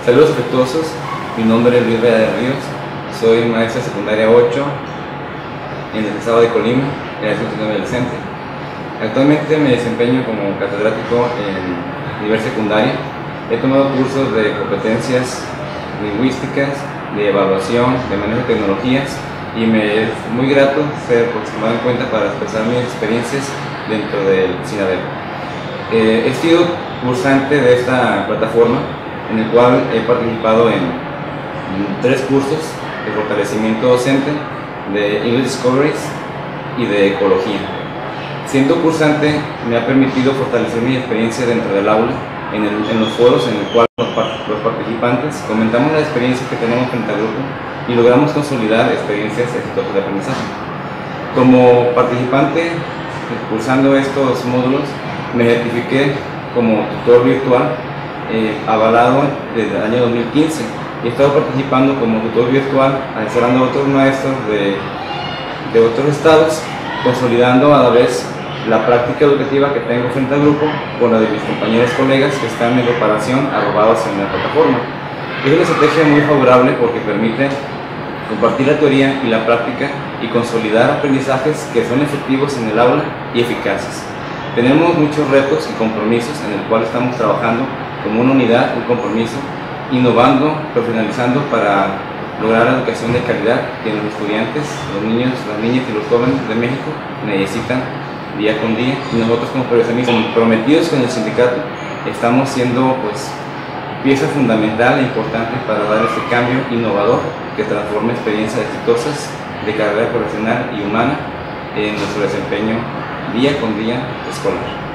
Saludos afectuosos, mi nombre es Luis Vega de Ríos, soy maestra secundaria 8 en el estado de Colima, en la institución del centro. Actualmente me desempeño como catedrático en nivel secundaria. He tomado cursos de competencias lingüísticas, de evaluación, de manejo de tecnologías, y me es muy grato ser tomado en cuenta para expresar mis experiencias dentro del CINADEP. He sido cursante de esta plataforma, en el cual he participado en 3 cursos de fortalecimiento docente, de English Discoveries y de ecología. Siendo cursante me ha permitido fortalecer mi experiencia dentro del aula, en los foros en el cual los participantes comentamos las experiencias que tenemos frente al grupo y logramos consolidar experiencias exitosas de aprendizaje. Como participante cursando estos módulos me certifiqué como tutor virtual avalado desde el año 2015 y he estado participando como tutor virtual asesorando a otros maestros de otros estados, consolidando a la vez la práctica educativa que tengo frente al grupo con la de mis compañeros colegas que están en reparación arrobados en la plataforma. Es una estrategia muy favorable porque permite compartir la teoría y la práctica y consolidar aprendizajes que son efectivos en el aula y eficaces. Tenemos muchos retos y compromisos en el cual estamos trabajando como una unidad, un compromiso, innovando, profesionalizando para lograr la educación de calidad que los estudiantes, los niños, las niñas y los jóvenes de México necesitan día con día, y nosotros como profesionistas comprometidos con el sindicato estamos siendo pieza fundamental e importante para dar este cambio innovador que transforma experiencias exitosas de carrera profesional y humana en nuestro desempeño día con día escolar.